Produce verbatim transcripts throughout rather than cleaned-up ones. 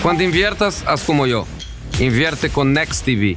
Cuando inviertas, haz como yo. Invierte con NextTV.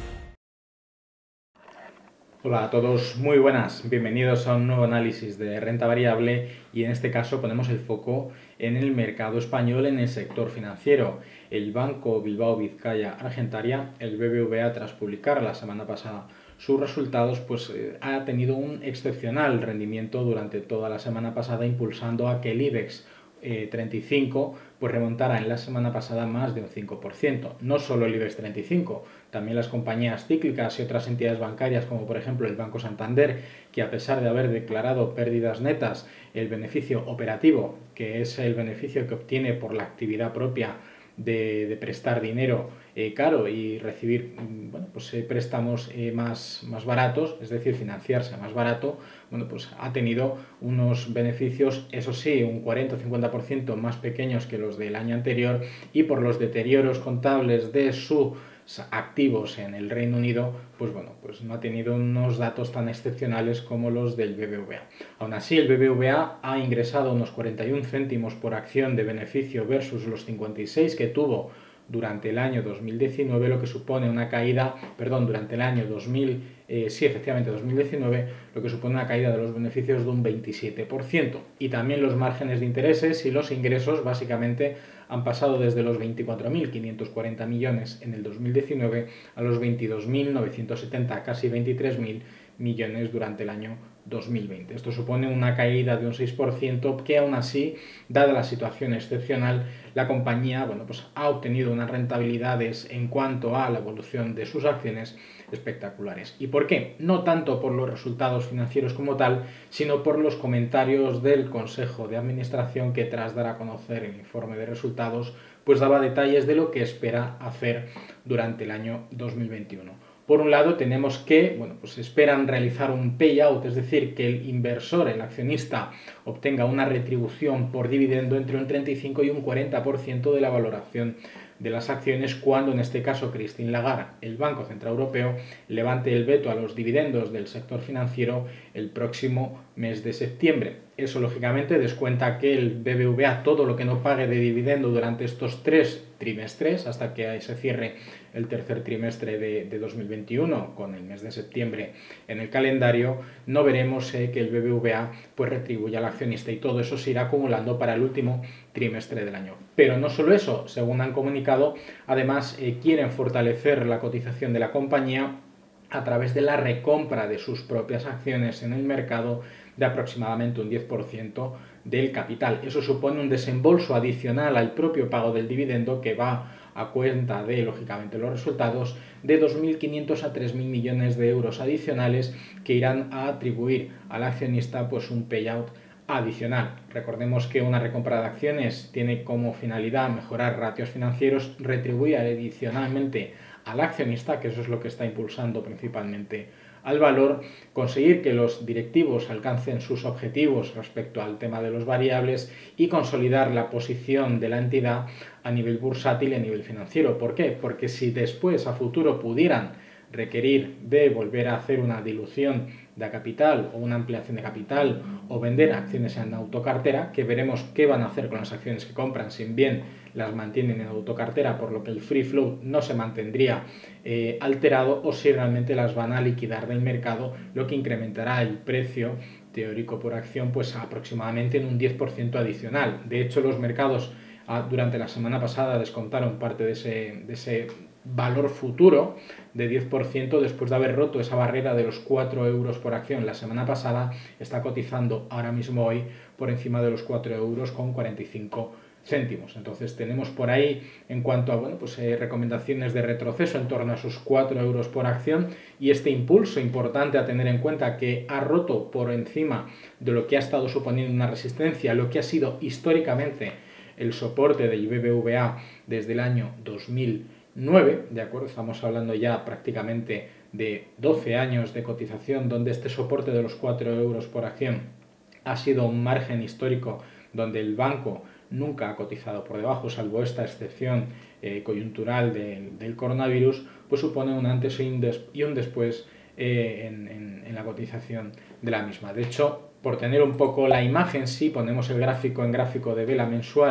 Hola a todos, muy buenas. Bienvenidos a un nuevo análisis de renta variable y en este caso ponemos el foco en el mercado español en el sector financiero. El Banco Bilbao Vizcaya Argentaria, el B B V A, tras publicar la semana pasada sus resultados, pues eh, ha tenido un excepcional rendimiento durante toda la semana pasada, impulsando a que el IBEX Eh, treinta y cinco pues remontara en la semana pasada más de un cinco por ciento. No solo el IBEX treinta y cinco, también las compañías cíclicas y otras entidades bancarias como por ejemplo el Banco Santander, que a pesar de haber declarado pérdidas netas, el beneficio operativo, que es el beneficio que obtiene por la actividad propia de, de prestar dinero eh, caro y recibir bueno, pues, eh, préstamos eh, más, más baratos, es decir, financiarse más barato, bueno, pues ha tenido unos beneficios, eso sí, un cuarenta o cincuenta por ciento más pequeños que los del año anterior, y por los deterioros contables de sus activos en el Reino Unido, pues bueno, pues no ha tenido unos datos tan excepcionales como los del B B V A. Aún así, el B B V A ha ingresado unos cuarenta y un céntimos por acción de beneficio versus los cincuenta y seis que tuvo durante el año dos mil diecinueve, lo que supone una caída, perdón, durante el año dos mil, eh, sí, efectivamente dos mil diecinueve, lo que supone una caída de los beneficios de un veintisiete por ciento. Y también los márgenes de intereses y los ingresos básicamente han pasado desde los veinticuatro mil quinientos cuarenta millones en el dos mil diecinueve a los veintidós mil novecientos setenta, casi veintitrés mil millones durante el año dos mil veinte. Esto supone una caída de un seis por ciento que aún así, dada la situación excepcional, la compañía bueno, pues ha obtenido unas rentabilidades en cuanto a la evolución de sus acciones espectaculares. ¿Y por qué? No tanto por los resultados financieros como tal, sino por los comentarios del Consejo de Administración, que tras dar a conocer el informe de resultados, pues daba detalles de lo que espera hacer durante el año dos mil veintiuno. Por un lado tenemos que, bueno, pues esperan realizar un payout, es decir, que el inversor, el accionista, obtenga una retribución por dividendo entre un treinta y cinco y un cuarenta por ciento de la valoración de las acciones, cuando en este caso Christine Lagarde, el Banco Central Europeo, levante el veto a los dividendos del sector financiero el próximo mes de septiembre. Eso lógicamente descuenta que el B B V A todo lo que no pague de dividendo durante estos tres trimestres, hasta que se cierre el tercer trimestre de, de dos mil veintiuno, con el mes de septiembre en el calendario, no veremos eh, que el B B V A pues retribuya al accionista, y todo eso se irá acumulando para el último trimestre del año. Pero no solo eso, según han comunicado, además eh, quieren fortalecer la cotización de la compañía a través de la recompra de sus propias acciones en el mercado de aproximadamente un diez por ciento del capital. Eso supone un desembolso adicional al propio pago del dividendo, que va a cuenta de, lógicamente, los resultados, de dos mil quinientos a tres mil millones de euros adicionales, que irán a atribuir al accionista pues un payout adicional. Recordemos que una recompra de acciones tiene como finalidad mejorar ratios financieros, retribuir adicionalmente al accionista, que eso es lo que está impulsando principalmente al valor, conseguir que los directivos alcancen sus objetivos respecto al tema de los variables y consolidar la posición de la entidad a nivel bursátil y a nivel financiero. ¿Por qué? Porque si después a futuro pudieran requerir de volver a hacer una dilución de capital o una ampliación de capital o vender acciones en autocartera, que veremos qué van a hacer con las acciones que compran, si bien las mantienen en autocartera, por lo que el free float no se mantendría eh, alterado, o si realmente las van a liquidar del mercado, lo que incrementará el precio teórico por acción pues aproximadamente en un diez por ciento adicional. De hecho, los mercados ah, durante la semana pasada descontaron parte de ese, de ese valor futuro de diez por ciento, después de haber roto esa barrera de los cuatro euros por acción la semana pasada. Está cotizando ahora mismo hoy por encima de los cuatro euros con cuarenta y cinco céntimos. Entonces tenemos por ahí, en cuanto a bueno, pues, eh, recomendaciones de retroceso, en torno a esos cuatro euros por acción, y este impulso importante a tener en cuenta, que ha roto por encima de lo que ha estado suponiendo una resistencia, lo que ha sido históricamente el soporte del B B V A desde el año dos mil nueve, ¿de acuerdo? Estamos hablando ya prácticamente de doce años de cotización, donde este soporte de los cuatro euros por acción ha sido un margen histórico donde el banco nunca ha cotizado por debajo, salvo esta excepción eh, coyuntural de, del coronavirus, pues supone un antes y un, des y un después eh, en, en, en la cotización de la misma. De hecho, por tener un poco la imagen, si ponemos el gráfico en gráfico de vela mensual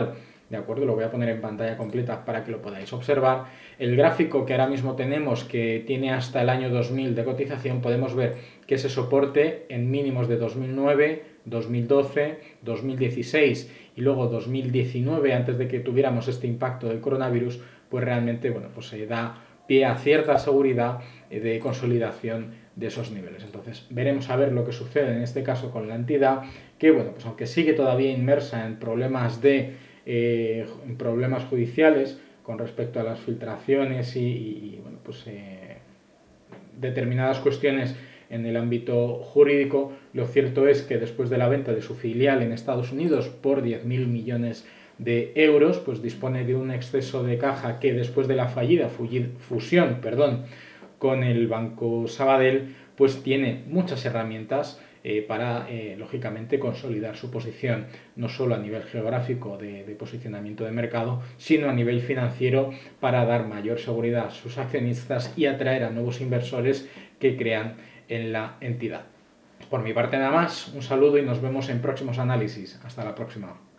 ¿de acuerdo? Lo voy a poner en pantalla completa para que lo podáis observar. El gráfico que ahora mismo tenemos, que tiene hasta el año dos mil de cotización, podemos ver que ese soporte en mínimos de dos mil nueve, dos mil doce, dos mil dieciséis y luego dos mil diecinueve, antes de que tuviéramos este impacto del coronavirus, pues realmente, bueno, pues se da pie a cierta seguridad de consolidación de esos niveles. Entonces veremos a ver lo que sucede en este caso con la entidad, que bueno, pues aunque sigue todavía inmersa en problemas de eh, en problemas judiciales con respecto a las filtraciones y, y bueno, pues eh, determinadas cuestiones en el ámbito jurídico, lo cierto es que después de la venta de su filial en Estados Unidos por diez mil millones de euros, pues dispone de un exceso de caja que después de la fallida fusión, perdón, con el Banco Sabadell, pues tiene muchas herramientas eh, para, eh, lógicamente, consolidar su posición, no solo a nivel geográfico de, de posicionamiento de mercado, sino a nivel financiero para dar mayor seguridad a sus accionistas y atraer a nuevos inversores que crean en la entidad. Por mi parte nada más, un saludo y nos vemos en próximos análisis. Hasta la próxima.